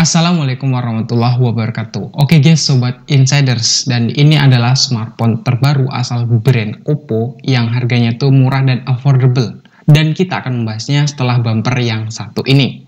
Assalamualaikum warahmatullahi wabarakatuh. Oke guys, sobat insiders, dan ini adalah smartphone terbaru asal brand Oppo yang harganya tuh murah dan affordable. Dan kita akan membahasnya setelah bumper yang satu ini.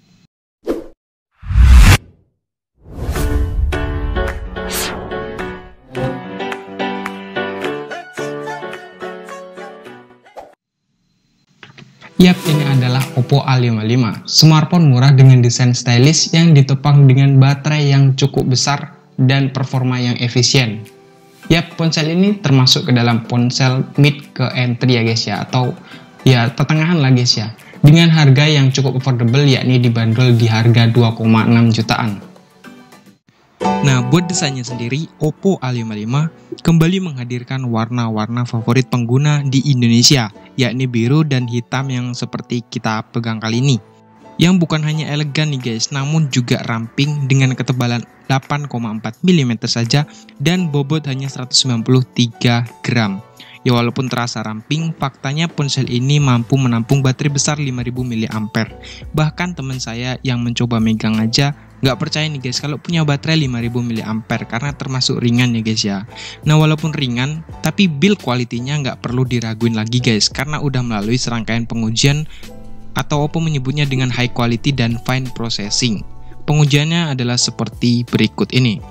Yap, ini adalah Oppo A55, smartphone murah dengan desain stylish yang ditopang dengan baterai yang cukup besar dan performa yang efisien. Yap, ponsel ini termasuk ke dalam ponsel mid ke entry ya guys ya, atau ya pertengahan lah guys ya, dengan harga yang cukup affordable, yakni dibanderol di harga 2,6 jutaan. Nah, buat desainnya sendiri, Oppo A55 kembali menghadirkan warna-warna favorit pengguna di Indonesia, yakni biru dan hitam yang seperti kita pegang kali ini. Yang bukan hanya elegan nih guys, namun juga ramping dengan ketebalan 8,4 mm saja dan bobot hanya 193 gram. Ya walaupun terasa ramping, faktanya ponsel ini mampu menampung baterai besar 5000 mAh. Bahkan teman saya yang mencoba megang aja nggak percaya nih guys kalau punya baterai 5000 mAh karena termasuk ringan ya guys ya. Nah walaupun ringan, tapi build quality-nya nggak perlu diraguin lagi guys, karena udah melalui serangkaian pengujian atau Oppo menyebutnya dengan high quality dan fine processing. Pengujiannya adalah seperti berikut ini.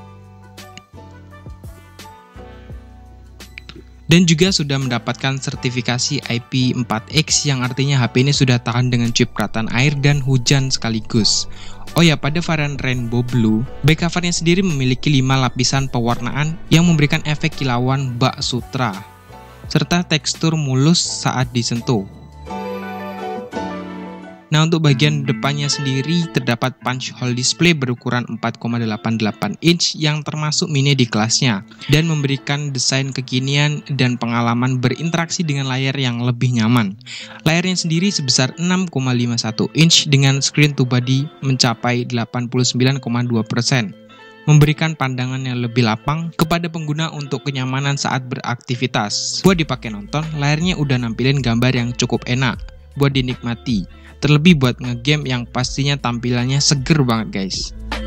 Dan juga sudah mendapatkan sertifikasi IP4X yang artinya HP ini sudah tahan dengan cipratan air dan hujan sekaligus. Oh ya, pada varian Rainbow Blue, back covernya sendiri memiliki 5 lapisan pewarnaan yang memberikan efek kilauan bak sutra, serta tekstur mulus saat disentuh. Nah, untuk bagian depannya sendiri terdapat punch hole display berukuran 4,88 inch yang termasuk mini di kelasnya dan memberikan desain kekinian dan pengalaman berinteraksi dengan layar yang lebih nyaman. Layarnya sendiri sebesar 6,51 inch dengan screen to body mencapai 89,2%. Memberikan pandangan yang lebih lapang kepada pengguna untuk kenyamanan saat beraktivitas. Buat dipakai nonton, layarnya udah nampilin gambar yang cukup enak buat dinikmati. Terlebih buat ngegame yang pastinya tampilannya seger banget guys.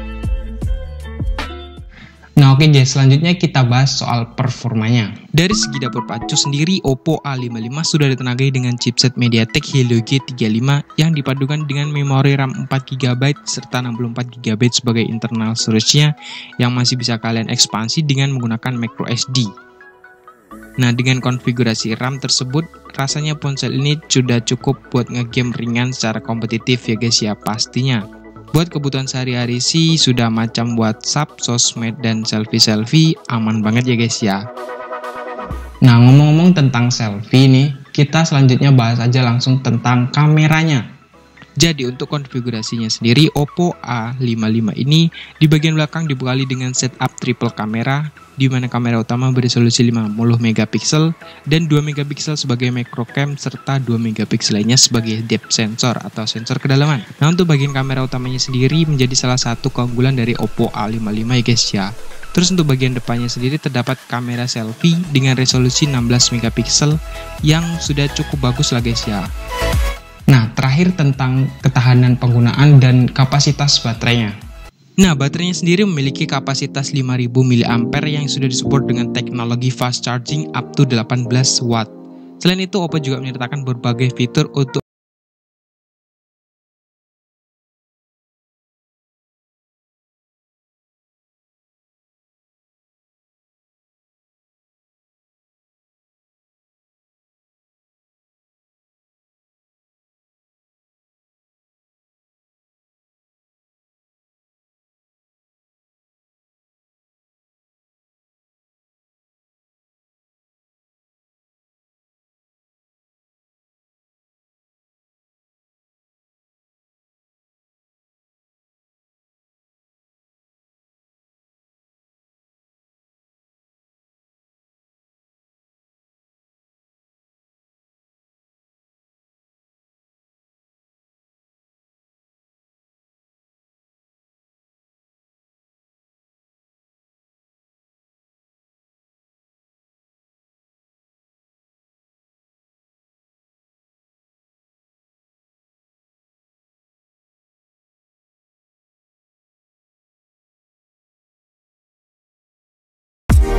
Nah oke guys, selanjutnya kita bahas soal performanya. Dari segi dapur pacu sendiri, Oppo A55 sudah ditenagai dengan chipset MediaTek Helio G35 yang dipadukan dengan memori RAM 4GB serta 64GB sebagai internal storage-nya yang masih bisa kalian ekspansi dengan menggunakan microSD. Nah, dengan konfigurasi RAM tersebut, rasanya ponsel ini sudah cukup buat ngegame ringan secara kompetitif ya guys ya pastinya. Buat kebutuhan sehari-hari sih sudah macam WhatsApp, sosmed, dan selfie-selfie aman banget ya guys ya. Nah, ngomong-ngomong tentang selfie nih, kita selanjutnya bahas aja langsung tentang kameranya. Jadi untuk konfigurasinya sendiri, Oppo A55 ini di bagian belakang dibekali dengan setup triple kamera, di mana kamera utama beresolusi 50 megapiksel dan 2 megapiksel sebagai macro cam serta 2 megapiksel lainnya sebagai depth sensor atau sensor kedalaman. Nah untuk bagian kamera utamanya sendiri menjadi salah satu keunggulan dari Oppo A55 ya guys ya. Terus untuk bagian depannya sendiri terdapat kamera selfie dengan resolusi 16 megapiksel yang sudah cukup bagus lah guys ya. Nah, terakhir tentang ketahanan penggunaan dan kapasitas baterainya. Nah, baterainya sendiri memiliki kapasitas 5000 mAh yang sudah disupport dengan teknologi fast charging up to 18 watt. Selain itu, Oppo juga menyertakan berbagai fitur untuk